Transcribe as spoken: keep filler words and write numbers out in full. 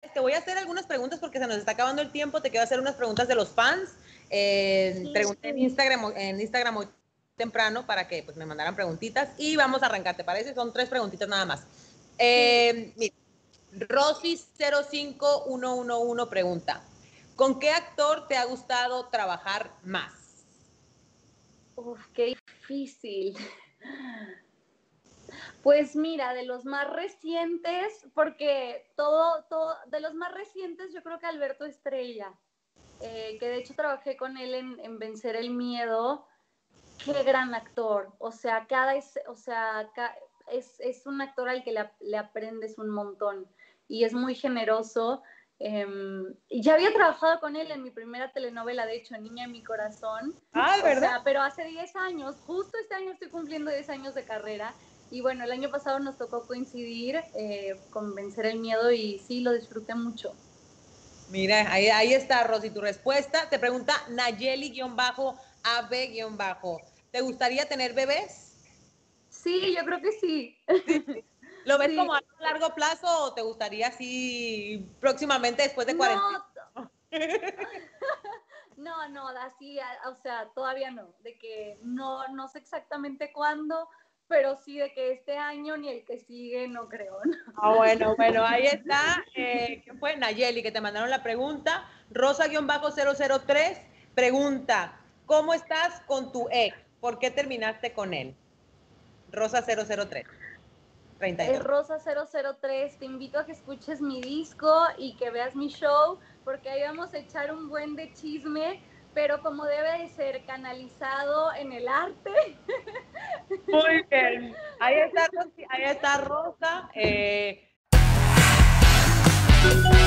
te voy a hacer algunas preguntas porque se nos está acabando el tiempo. Te quiero hacer unas preguntas de los fans. Eh, sí, pregunté en Instagram, en Instagram muy temprano para que pues, me mandaran preguntitas y vamos a arrancar, ¿te parece? Son tres preguntitas nada más. Eh, mira, Rosy cero cinco uno uno uno pregunta, ¿con qué actor te ha gustado trabajar más? Uf, qué difícil. Pues mira, de los más recientes, porque todo, todo, de los más recientes yo creo que Alberto Estrella, eh, que de hecho trabajé con él en, en Vencer el Miedo. Qué gran actor, o sea, cada es, o sea, ca, es, es un actor al que le, le aprendes un montón y es muy generoso. Eh, ya había trabajado con él en mi primera telenovela, de hecho, Niña en mi corazón. Ah, o ¿verdad? sea, pero hace diez años, justo este año estoy cumpliendo diez años de carrera y bueno, el año pasado nos tocó coincidir eh, con Vencer el Miedo y sí, lo disfruté mucho. Mira, ahí, ahí está, Rosy, tu respuesta. Te pregunta Nayeli-A B-. ¿Te gustaría tener bebés? Sí, yo creo que sí. ¿Sí? ¿Lo ves sí. como a largo plazo o te gustaría así próximamente después de cuarenta? No, no, no, así, o sea, todavía no, de que no, no sé exactamente cuándo, pero sí de que este año ni el que sigue, no creo. ¿no? Ah, bueno, bueno, ahí está. Eh, ¿Quién fue? Nayeli, que te mandaron la pregunta. Rosa-cero cero tres pregunta, ¿cómo estás con tu ex? ¿Por qué terminaste con él? Rosa cero cero tres. treinta y dos. Es Rosa cero cero tres, te invito a que escuches mi disco y que veas mi show, porque ahí vamos a echar un buen de chisme, pero como debe de ser, canalizado en el arte. Muy bien. Ahí está, ahí está Rosa. Eh...